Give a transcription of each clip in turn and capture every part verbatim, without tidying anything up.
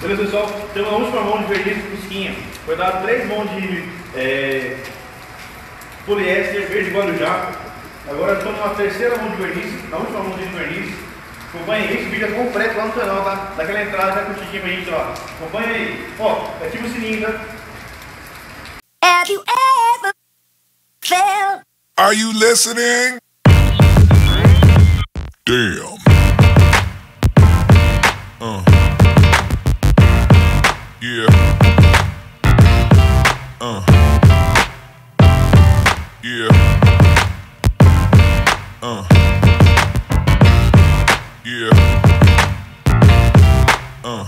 Beleza, pessoal? Tem uma última mão de verniz fusquinha. Foi dado três mãos de é, poliéster verde guarujá. Agora estamos na terceira mão de verniz, na última mão de verniz. Acompanhe esse vídeo é completo lá no canal, tá? Daquela entrada já curtidinha pra gente lá. Acompanhe aí. Ó, ativa o sininho, tá? Have you ever felt? Are you listening? Damn. Uh. Yeah. Uh. Yeah. Uh. Yeah. Uh.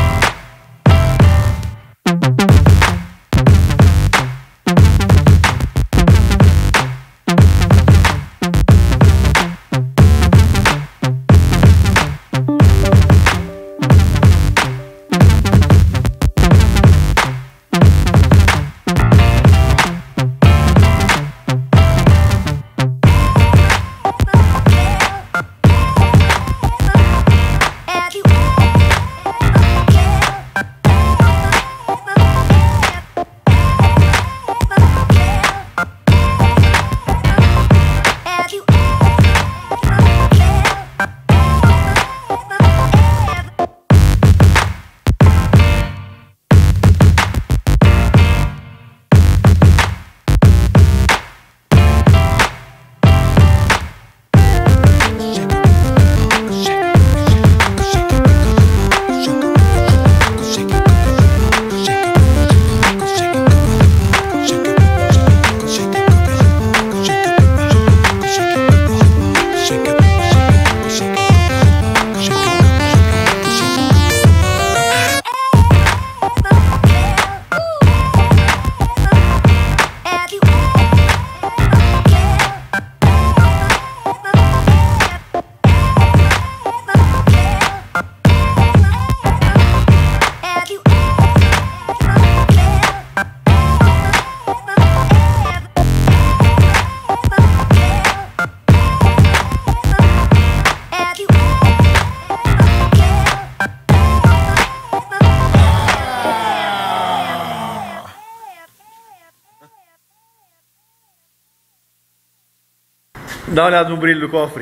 Dá uma olhada no brilho do cofre.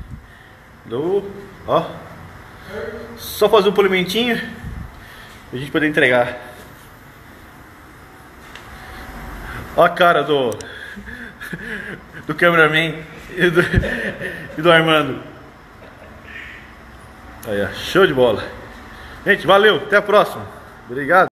Do, ó. Só fazer um polimentinho pra gente poder entregar. Ó a cara do do cameraman e do, e do Armando. Aí, ó, show de bola. Gente, valeu, até a próxima. Obrigado.